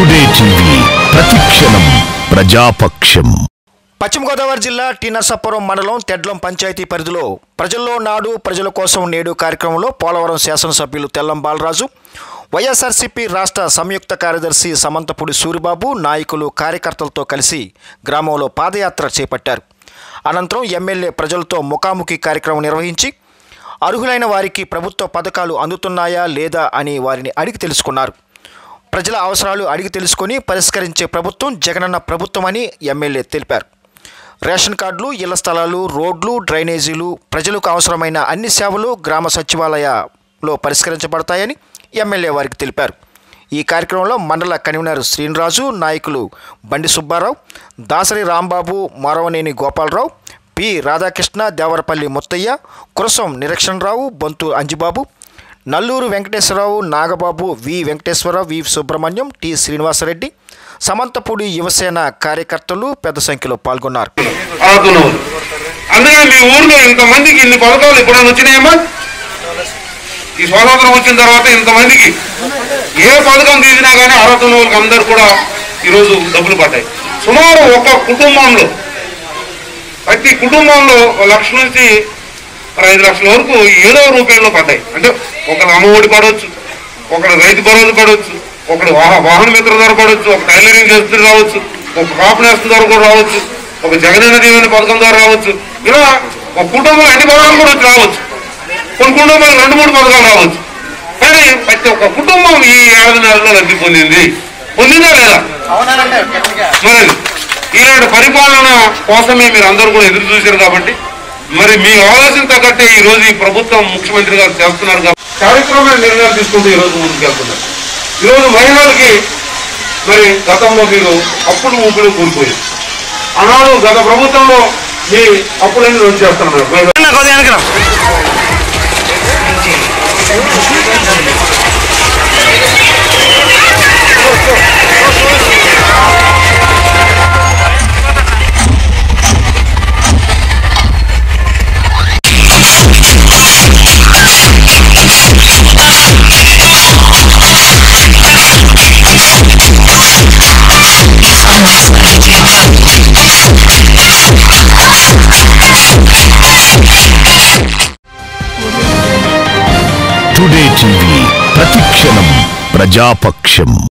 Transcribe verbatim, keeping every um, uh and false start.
Today TV ప్రతిక్షణం ప్రజాపక్షం. పశ్చిమ గోదావరి జిల్లా టీ నరసాపురం మండలం తెడ్లం పంచాయతీ పరిధిలో ప్రజల్లో నాడు ప్రజల కోసం నేడు కార్యక్రమంలో పోలవరం శాసనసభ్యులు తెల్లం బాలరాజు, వైఎస్ఆర్సీపీ రాష్ట్ర సంయుక్త కార్యదర్శి సమంతపూడి సూరిబాబు నాయకులు కార్యకర్తలతో కలిసి గ్రామంలో పాదయాత్ర చేపట్టారు. అనంతరం ఎమ్మెల్యే ప్రజలతో ముఖాముఖి కార్యక్రమం నిర్వహించి అర్హులైన వారికి ప్రభుత్వ పథకాలు అందుతున్నాయా లేదా అని వారిని అడిగి తెలుసుకున్నారు. ప్రజల అవసరాలు అడిగి తెలుసుకొని పరిష్కరించే ప్రభుత్వం జగనన్న ప్రభుత్వం అని ఎమ్మెల్యే తెలిపారు. రేషన్ కార్డులు, ఇళ్ల స్థలాలు, రోడ్లు, డ్రైనేజీలు, ప్రజలకు అవసరమైన అన్ని సేవలు గ్రామ సచివాలయాల్లో పరిష్కరించబడతాయని ఎమ్మెల్యే వారికి తెలిపారు. ఈ కార్యక్రమంలో మండల కన్వీనర్ శ్రీనిరాజు, నాయకులు Bandi Subbarao, Dasari Rambabu, Maravaneni Gopalarao, P Radhakrishna, Devarapalli Muthaiah, Kurasam Nireekshanarao, Bonthu Anjibabu, Nalluru Venkateswararao, Nagababu, V Venkateswararao, V Subrahmanyam, T Srinivasareddy, Samanthapudi Yuvasena కార్యకర్తలు పెద్ద సంఖ్యలో పాల్గొన్నారు. అందుకని మీ ఊర్లో ఇంతమందికి ఇన్ని పథకాలు ఎప్పుడైనా వచ్చినాయమ్మా? ఈ స్వాతంత్రం వచ్చిన తర్వాత ఇంతమందికి ఏ పథకం తీసినా కానీ అర్హత ఉన్న వాళ్ళకి అందరూ కూడా ఈరోజు డబ్బులు పడ్డాయి. సుమారు ఒక కుటుంబంలో ప్రతి కుటుంబంలో లక్ష నుంచి ఐదు లక్షల వరకు ఏదో రూపాయల్లో పడ్డాయి. అంటే ఒకరు అమ్మఒడి పడవచ్చు, ఒకరు రైతు భరోసా పడవచ్చు, ఒకరు వాహన మిత్ర ధర పడవచ్చు, ఒక టైలరింగ్ చేస్తున్న రావచ్చు, ఒక కాపు నేస్తం ద్వారా కూడా రావచ్చు, ఒక జగనన్న దీవెన పథకం ద్వారా రావచ్చు. ఇలా ఒక కుటుంబం అన్ని పథకాలు కూడా వచ్చి రావచ్చు. కొన్ని కుటుంబాలు రెండు మూడు పథకాలు రావచ్చు. కానీ ప్రతి ఒక్క కుటుంబం ఈ ఏడాది నెలలో లబ్ధి పొందింది. పొందిందా లేదా? మరి ఈనాడు పరిపాలన కోసమే మీరు అందరూ కూడా ఎదురు చూశారు కాబట్టి మరి మీ ఆలోచన తగ్గట్టే ఈ రోజు ఈ ప్రభుత్వం ముఖ్యమంత్రి గారు చేస్తున్నారు కాబట్టి కార్యక్రమాన్ని నిర్ణయాలు తీసుకుంటూ ఈ రోజు ముందుకు వెళ్తున్నారు. ఈరోజు మహిళలకి మరి గతంలో మీరు అప్పులు ఊపిరి కూలిపోయింది. ఆనాడు గత ప్రభుత్వంలో మీ అప్పులన్నీ రోజు చేస్తున్నారు. టుడే టీవీ ప్రతిక్షణం ప్రజాపక్షం.